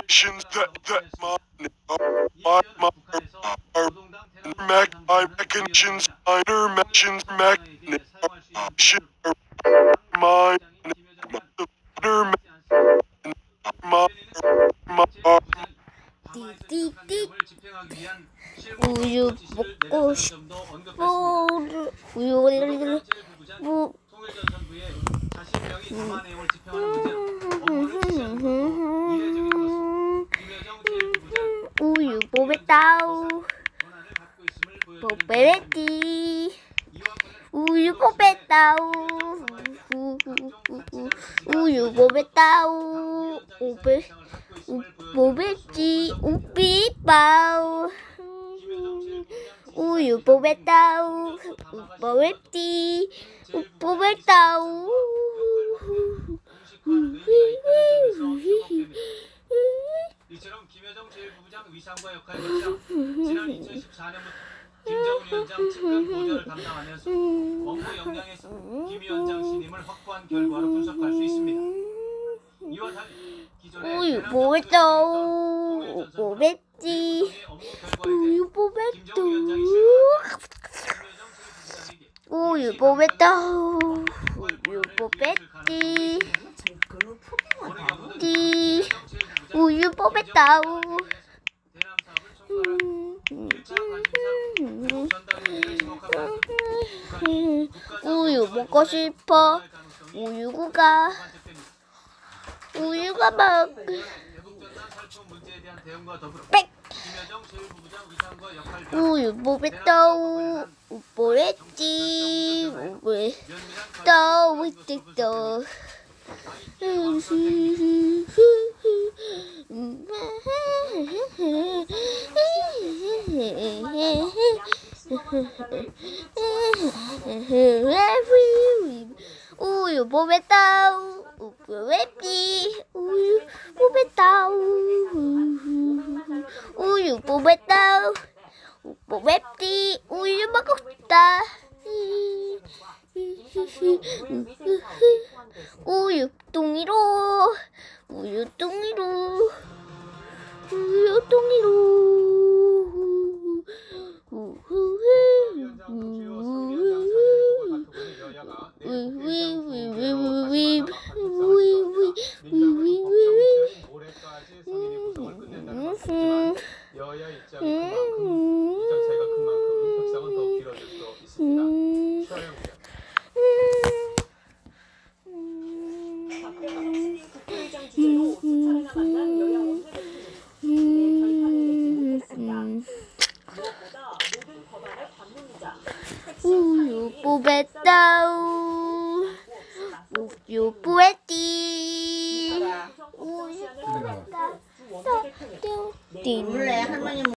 actions that my recognitions interactions my 띠띠띠 우유 먹고 싶어. 우유를 우유 뽑았다우. 뽑았지. 우유 뽑았다우. 우유 뽑았다우. 뽑았지. 우삐빠우. 우유 뽑았다우. 뽑았지. 뽑았다우. 이처럼 김여정 제1부부장 위상과 역할을 맡아 지난 2014년부터 김정은 위원장 측근 보좌를 담당하면서 업무 역량의 김 위원장 신임을 확보한 결과로 분석할 수 있습니다. 이와 달리 기존의 우유 뽑았다우. 뽑았지. 우유 뽑았다우. 우유 뽑았다우. 우유 뽑았지. 우유 뽑았다우. 우유 먹고 싶어. 우유가 막 빽. 우유 뽑았다우. 뽑았지. 뽑았다우. 또 우유 뽑았다우. 뽑았지. 우유 뽑았다우. 우유 뽑았다우. 뽑았지. 우유 먹고 싶다. 우유 뚱이로. 우유 뚱이로. 우유 뚱이로. 여야 입장이 그만큼 입장 차이가 큰 만큼 협상은 더 길어질 수 있습니다. 박대환 국회의장 주재로 두 차례나 만난 여야 원내대표들의 결판을 내지 못했습니다. 무엇보다 모든 법안을 반문이자 우유 뽑았다우. 우유 뽑았지. 우유 뽑았다. 원내대표는 띵. 원래 할머니